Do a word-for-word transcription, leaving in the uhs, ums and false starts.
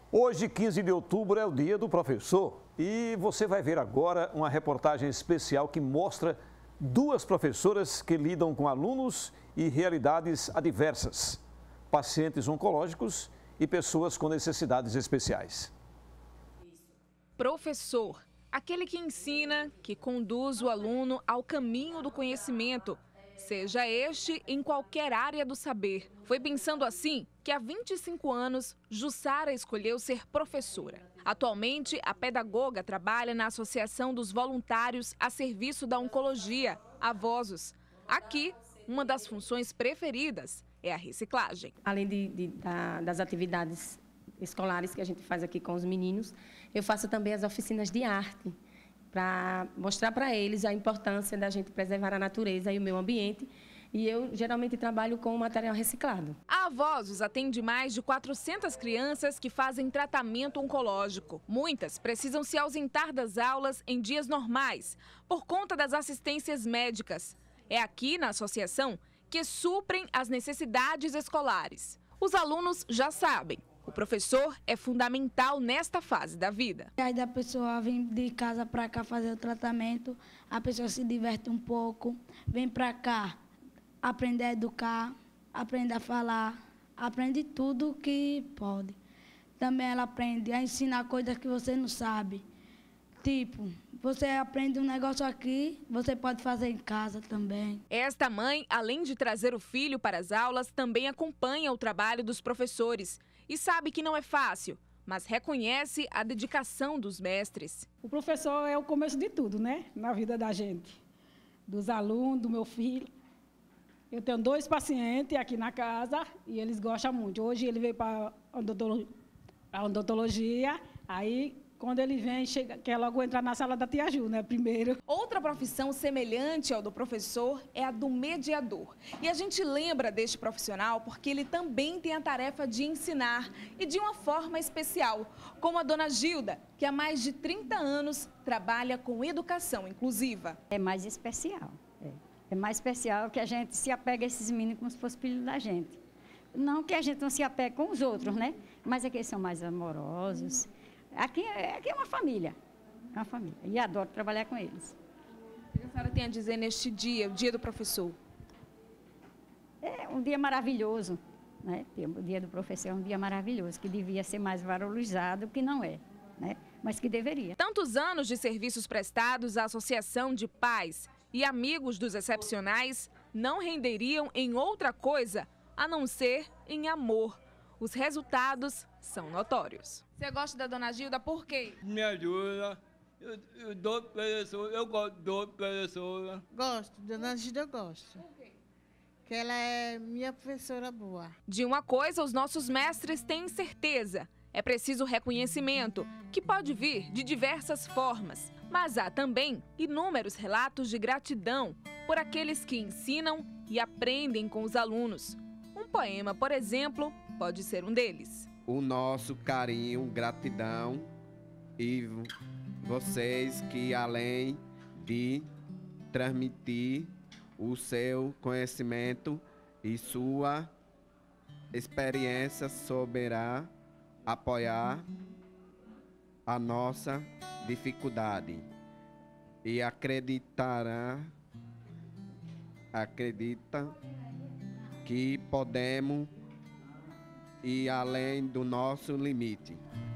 Hoje, quinze de outubro, é o dia do professor e você vai ver agora uma reportagem especial que mostra duas professoras que lidam com alunos e realidades adversas, pacientes oncológicos e pessoas com necessidades especiais. Professor, aquele que ensina, que conduz o aluno ao caminho do conhecimento, seja este em qualquer área do saber. Foi pensando assim que há vinte e cinco anos, Jussara escolheu ser professora. Atualmente, a pedagoga trabalha na Associação dos Voluntários a Serviço da Oncologia, a VOSOS. Aqui, uma das funções preferidas é a reciclagem. Além de, de, da, das atividades escolares que a gente faz aqui com os meninos, eu faço também as oficinas de arte, para mostrar para eles a importância da gente preservar a natureza e o meio ambiente. E eu geralmente trabalho com material reciclado. A VOSOS atende mais de quatrocentas crianças que fazem tratamento oncológico. Muitas precisam se ausentar das aulas em dias normais, por conta das assistências médicas. É aqui na associação que suprem as necessidades escolares. Os alunos já sabem. O professor é fundamental nesta fase da vida. Aí a pessoa vem de casa para cá fazer o tratamento, a pessoa se diverte um pouco, vem para cá aprender a educar, aprende a falar, aprende tudo que pode. Também ela aprende a ensinar coisas que você não sabe. Tipo, você aprende um negócio aqui, você pode fazer em casa também. Esta mãe, além de trazer o filho para as aulas, também acompanha o trabalho dos professores. E sabe que não é fácil, mas reconhece a dedicação dos mestres. O professor é o começo de tudo, né? Na vida da gente. Dos alunos, do meu filho. Eu tenho dois pacientes aqui na casa e eles gostam muito. Hoje ele veio para a odontologia, aí quando ele vem, chega, quer logo entrar na sala da tia Ju, né, primeiro. Outra profissão semelhante ao do professor é a do mediador. E a gente lembra deste profissional porque ele também tem a tarefa de ensinar e de uma forma especial, como a dona Gilda, que há mais de trinta anos trabalha com educação inclusiva. É mais especial, é, é mais especial que a gente se apega a esses meninos como se fosse filho da gente. Não que a gente não se apegue com os outros, né, mas é que eles são mais amorosos. Aqui é, aqui é uma família, é uma família, e adoro trabalhar com eles. O que a senhora tem a dizer neste dia, o dia do professor? É um dia maravilhoso, né? O dia do professor é um dia maravilhoso, que devia ser mais valorizado, que não é, né? Mas que deveria. Tantos anos de serviços prestados à Associação de Pais e Amigos dos Excepcionais não renderiam em outra coisa, a não ser em amor. Os resultados são notórios. Você gosta da dona Gilda por quê? Me ajuda. Eu, eu dou professora, eu gosto do professora. Gosto, dona Gilda eu gosto. Por quê? Porque ela é minha professora boa. De uma coisa, os nossos mestres têm certeza. É preciso reconhecimento, que pode vir de diversas formas. Mas há também inúmeros relatos de gratidão por aqueles que ensinam e aprendem com os alunos. Um poema, por exemplo, pode ser um deles. O nosso carinho, gratidão e vocês que, além de transmitir o seu conhecimento e sua experiência, souberá apoiar a nossa dificuldade e acreditará, acredita que podemos ir além do nosso limite.